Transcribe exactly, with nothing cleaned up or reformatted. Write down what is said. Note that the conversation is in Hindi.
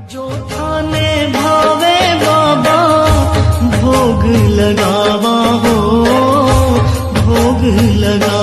जो थाने भावे बाबा भोग लगावा हो, भोग लगा